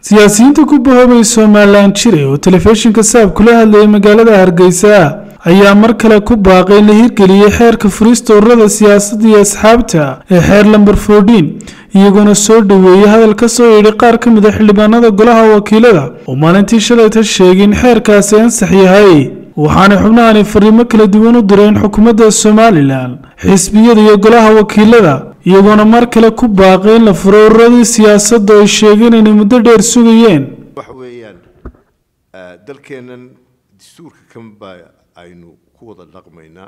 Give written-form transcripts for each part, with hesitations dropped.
siyaasiyiinta ku bahoobay Somaliland jiray oo telefishinka saab kula hadlayay magaalada Hargeysa ayaa mar kale ku baaqay in la hirgeliyay xeerka furista ururada siyaasadda iyo asxaabta ee xeer lambar 14 iyaguna soo dhaweeyay hadal ka soo yeedhay qaar ka mid ah xildhibaanada golaha wakiilada oo maalintii shalayta sheegay in xeerkaasi ansax yahay waxaana xubnahani fariimo kala duwan u direen xukuumadda Somaliland xisbiyada iyo golaha wakiilada iyaguna mar kale ku baaqay in la furo ururada siyaasadda oo sheegeen inay muddo dheer sugayeen waxa weeyaan dalkeenan dastuurka kan baa aynu ku wada dhaqmaynaa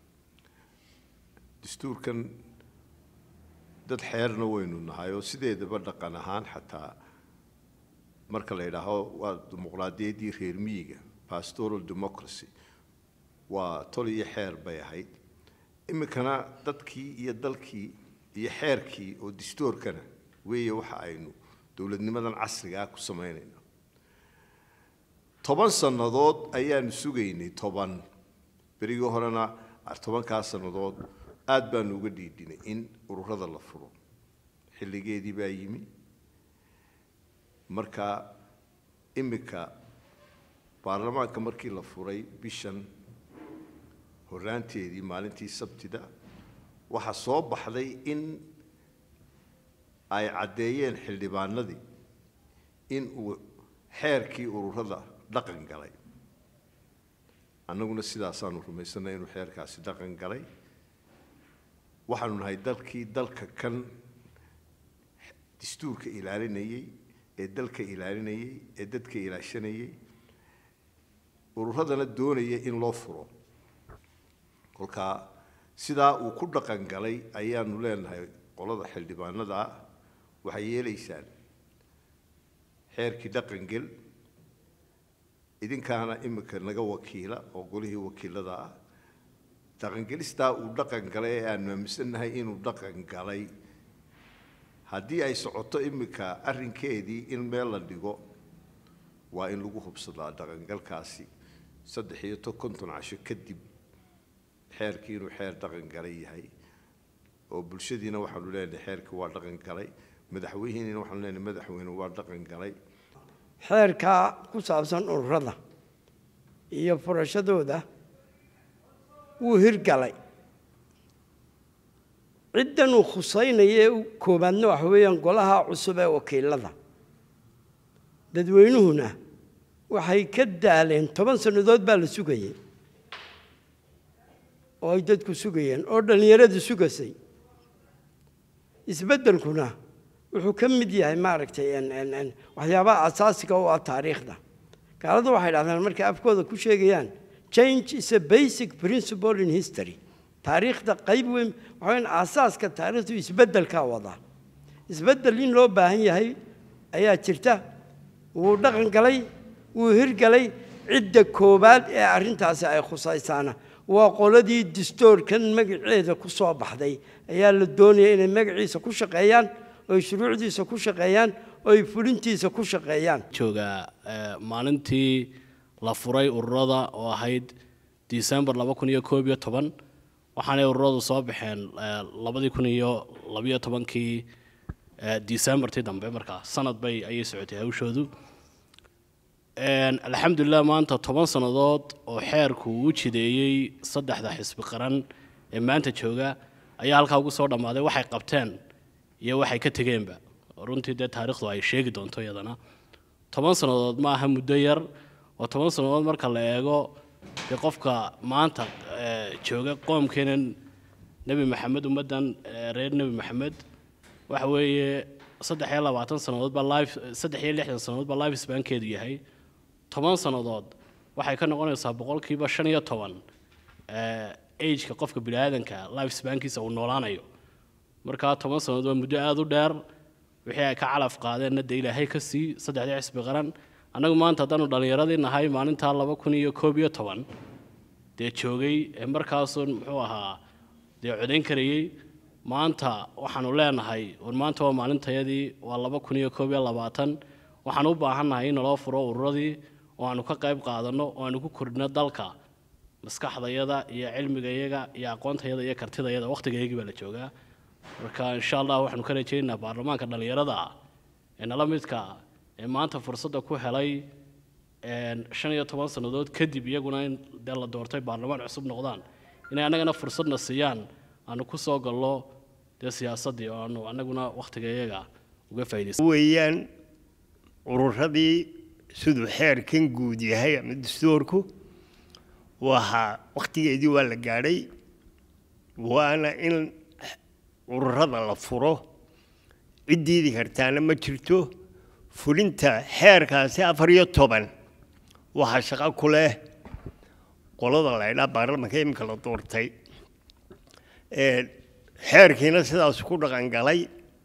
dastuurkan dad xeerna waynu nahay oo sideedaba dhaqan ahaan xataa marka la yiraahdo waa dimuqraadiyaddii reer miyiga pastoral democracy waa tol iyo xeer bay ahayd imikana dadkii iyo dalkii iyo xeerkii oo dastuurkana weeye waxa aynu dawladnimadan casriga ah ku sameynayno 10 sanadood ayaanu sugaynay 10 berigii horena 10 sanadood aad baan uga dhiidinay in ururada la furo xilligeedii baa yimi marka imika baarlamaanka markii la furay bishan horaanteedii maalintii sabtida waxa soo baxday in ay cadeeyeen xildhibaanadii in uu xeerkii ururada dhaqan galay annaguna sidaas aanu rumaysanay inuu xeerkaasi dhaqan galay waxaanu nahay dalka kan dastuurka ilaalinayay ee dalka ilaalinayay ee dadka ilaashanayay ururadana doonaya in loo furo kolka sidaa uu ku dhaqan galay ayaanu leenahay qolada xildhibaanada waxay yeelaysaan xeerkii dhaqan gal idinkaana imika naga wakiila oo golihii wakiilada ah dhaqan galista uu dhaqan galay aan aaminsannahay inuu dhaqan galay haddii ay socoto imika arrinkeedii in meel la dhigo waa in lagu hubsadaa dhaqan galkaasi 350 casho kadib xeerkii inuu xeer dhaqan galay yahay oo bulshadiina waxaanu leenahay xeerkii waa dhaqan galay madaxweynaha waxaanu leenahay madaxweynuhu waa dhaqan galay xeerka ku saabsan ururada iyo furashadooda wuu hirgalay ciddan uu khusaynayay koobaadna waxa weeyaan golaha cusub ee wakiilada dadweynuhuna waxay ka daaleen 10 sanadood baa la sugayay oo ay dadku sugayeen oo dhalinyaradu sugasay isbeddelkuna wuxuu ka mid yahay maaragtay waxyaabaha asaasiga oo ah taariikhda gaaladu waxay dhahdaan markay afkooda ku sheegayaan change is a basic principle in history taariikhda qayb weyn waxaan asaaska taariikhdu isbeddelka wada isbeddel in loo baahan yahay ayaa jirta wuu dhaqan galay wuu hirgalay cidda koobaad ee arrintaasi ay khusaysaana waa qoladii dastuurkan magaceeda ku soo baxday ayaa la doonayay inay magaciisa ku shaqeeyaan oo shuruucdiisa ku shaqeeyaan oo fulintiisa ku shaqeeyaan jooga maalintii la furay ururada oo ahayd December 2011 waxaana ururadu soo baxeen 2012kii December tii dambe markaa sanad bay ayay socotay hawshoodu alxamdulillah maanta 10 sanadood oo xeerku uu jideeyay saddexda xisbi qaran ee maanta jooga ayaa halka ugu soo dhamaaday waxay qabteen iyo waxay ka tageenba runtii taariikhdu ay sheegi doonto iyadana 10 sanadood ma aha muddo yar oo 10 sanadood marka la eego qofka maanta jooga qoomkeenan nabi maxamed ummadan reer nabi maxamed waxa weeye 23 sanadood ba life 63 sanadood ba life span-keedu yahay 10 sanadood waxay ka noqonaysaa 15% age-ka qofka bini'aadanka life span-kiisa uu noolaanayo marka 10 sanadood waa muddo aad u dheer wixii ay ka calaf qaadeen Ilaahay ka sii saddexda xisbi qaran anagu maanta haddaanu dhalinyaradii nahay maalinta 2011 joogay markaas muxuu ahaa codayn karayay maanta waxaanu leenahay maanta waa maalintayadii waa 2021 waxaan u baahanahay in loo furo ururadii oo aanu ka qayb qaadano oo aanu ku kordhino dalka maskaxdayada iyo cilmigayaga iyo aqoontayada iyo kartidayada waqtigeedii baa la joogaa marka insha Allah waxaanu ka rajaynaynaa baarlamaanka dhalinyarada ee nala midka ee maanta fursadda ku helay 15 sanadood kadib iyaguna in la doortay baarlamaan cusub noqdaan inay annagana fursadna siiyaan aanu ku soo gallo dee siyaasaddii oo aanu annaguna wakhtiga iyaga uga faa'iidaysan weeyaan ururadii siduu xeerkan guud yahay ama dastuurku waxa wakhtigeedii waa la gaadhay waana in ururada la furo ciddii kartaana ma jirto fulinta xeerkaasi 14 waxa shaqo ku leh qolada la ilaa baarlamaanka imika la doortay xeerkiina sidaas ku dhaqan galay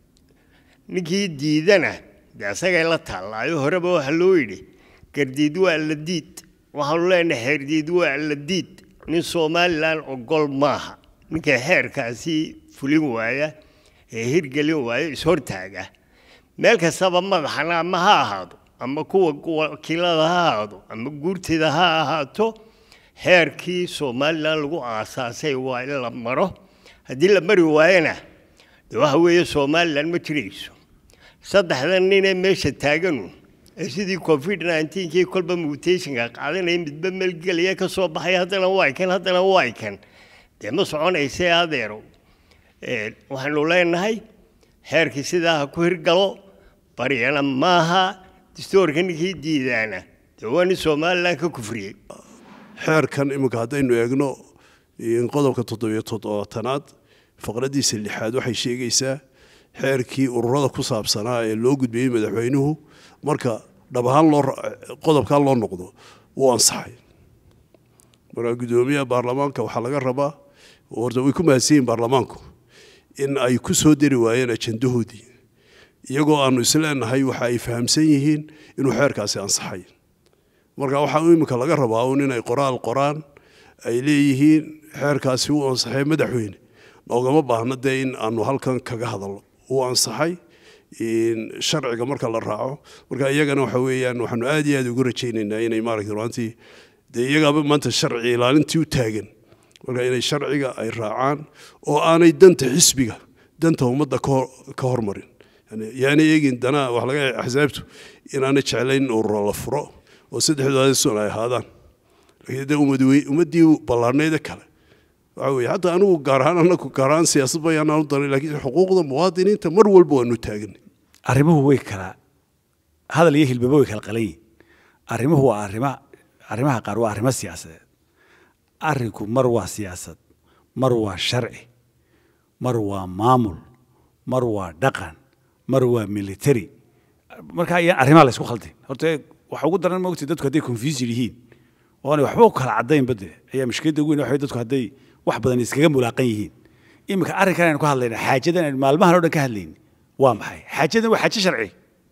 ninkii diidana asagay la taalaayo horeba waxa loo yidhi gardiid waa la diid waxaanu leenahay xeerdiid waa la diid nin Somaliland ogol maaha ninka xeerkaasi fulin waaya ee hirgelin waaya ishortaaga meel kastaba madaxana ma ha ahaado ama kuwa wakiilada ha ahaado ama guurtida ha ahaato xeerkii Somaliland lagu aasaasay waa in la maro haddii la mari waayana waxa weeye Somaliland ma jirayso saddexdan nin ee meesha taaganu sidii COVID-19 kii kolba mutation-ka qaadanay midba meel galiya ka soo baxay haddana waa kan dee ma soconaysa adeero waxaanu leenahay xeerkii sidaa ku hirgalo bariyana maaha dastuurka ninkii diidaana dee waa nin Somaliland ka kufriyey xeerkan imika haddaynu eegno qodobka 77aad faqradiisa 6aad waxay sheegaysaa xeerkii ururada ku saabsanaa ee loo gudbiyey madaxweynuhu marka dhab ahaan qodobka loo noqdo wuu ansaxay marka gudoomiyaha baarlamaanka waxaa laga rabaa horta way ku mahadsan baarlamaanku in ay ku soo diri waayeen ajandahoodii iyagoo aanu isleenahay waxa ay fahamsan yihiin inuu xeerkaasi ansaxay marka waxa imika laga rabaa inay qoraan ay leeyihiin xeerkaasi uu ansaxay madaxweyne noogama baahna dee in aanu halkan kaga hadalno uu ansaxay sharciga marka la raaco marka iyagana waxa weeyaan waxaanu aad iyo aad ugu rajaynaynaa inay maaragtay runtii dee iyagaaba maanta sharci ilaalintii u taagan marka inay sharciga ay raacaan oo aanay danta xisbiga danta ummadda ka hormarin yani eegin dana wax laga axsaabtu inaanay jeclayn ururo la furo oo saddexdooda sun ay ahaadaan laakiin dee ummaddii ballaarneeda kale waxa weeye hataa anigu gaar ahaan siyaasad bayaan u daray laakiin xuquuqda muwaadiniinta mar walba waanu taagan arrimuhu way kala hadal iyo hilbaba way kala qalan yihiin arrimuhu waa arrimaha qaar waa arrimo siyaasadeed arrinku mar waa siyaasad mar waa sharci mar waa maamul mar waa dhaqan mar waa military marka ayaan arrimaha la isku khaldin horta waxa ugu daran moogtay dadku hadday confused yihiin oo aanay waxba u kala caddayn bade ayaa mushkiladda ugu weyn waxay dadku hadday wax badan iskaga mulaaqan yihiin imika arrinkan aynu ka hadlayna xaajadan aynu maalmahan oo dhan ka hadlayna waa maxay xaajadan waa xaajo sharci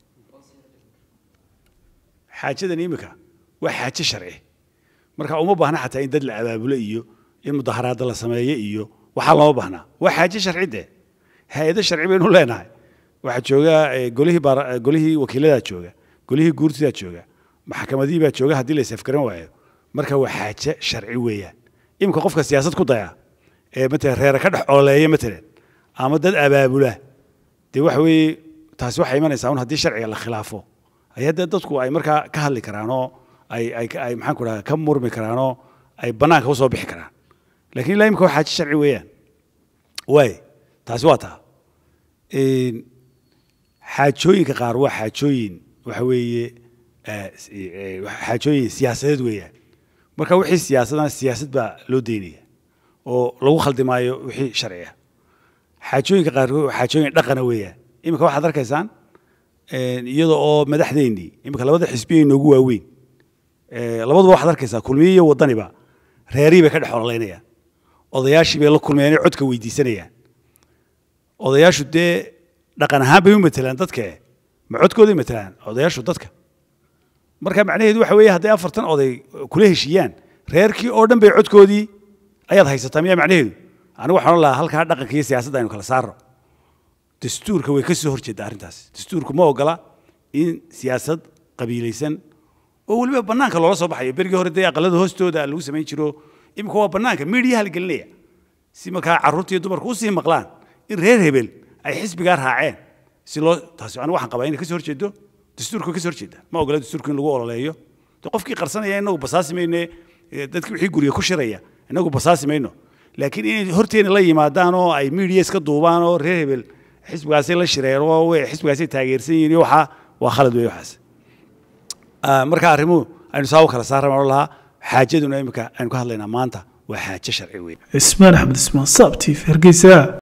xaajadan imika waa xaajo sharci marka uma baahna xataa in dad la abaabulo iyo in mudaharaada la sameeyo iyo waxaa looma baahnaa waa xaajo sharci dee hay-ado sharci baynu leenahay waxaa jooga golihii wakiiladaa jooga golihii guurtidaa jooga maxkamadihii baa jooga haddii la isafgaran waayo marka waa xaajo sharci weeyaan imika qofka siyaasad ku daya ee matalan reere ka dhex ooleeya matalan ama dad abaabula dee waxa weeye taasi waxay imanaysaa un haddii sharciga la khilaafo ayaa dee dadku ay markaa ka hadli karaanoo ay maxaan ku dhaha ka murmi karaanoo ay bannaanka usoo bixi karaan laakiin ilaa imika waa xaajo sharci weeyaan waay taasi waa taa xaajooyinka qaar waa xaajooyin waxa weeye xaajooyin siyaasadeed weeyaan marka wixii siyaasadana siyaasad baa loo deynaya oo lagu khaldi maayo wixii sharci ah xaajooyinka qaar waa xaajooyin dhaqana weeyaan imika waxaad arkaysaan iyada oo madaxdeennii imika labada xisbiya inoogu waaweyn labaduba waxaad arkaysaa kulmiye iyo waddaniba reerihii bay ka dhex ololeynayaan odayaashii bay la kulmayaan inay codka weydiisanayaan odayaashu dee dhaqan ahaan bay u matelaan dadka ma codkooday matelaan odayaashu dadka marka macnaheedu waxa weeye hadday 40 oday kula heshiiyaan reerkii oo dhan bay codkoodii ayaad haysataa miyaa macnaheedu anigu waxaan lahaa halkaa dhaqanka iyo siyaasadda aynu kala saarno dastuurka way ka soo horjeedaa arrintaas dastuurku ma ogola in siyaasad qabiilaysan oo weliba bannaanka loola soo baxayo berigii hore dee aqalada hoostooda lagu samayn jiro imika waa bannaanka miidiyaha la gelinaya si markaa carruurta iyo dumarku usii maqlaan in reer hebel ay xisbigaa raaceen si loo taasi anigu waxaan qabaa inay ka soo horjeedo dastuurka ka soo horjeeda ma ogola dastuurka in lagu ololeeyo qofkii qarsanaya inagu basaasi mayne dadkii wixii guriga ku shiraya inagu basaasi mayno laakiin inay horteena la yimaadaan oo ay media iska duubaan oo reer hebel xisbigaasi la shireero oo xisbigaasi taageersan yihiin waxa waa khalad weey waxaas marka arrimuhu aynu saaw kala saarnaa lahaa xaajaduna imika aynu ka hadlaynaa maanta waa xaaje sharci weyn ismaan axmed ismaan sabti hargeysa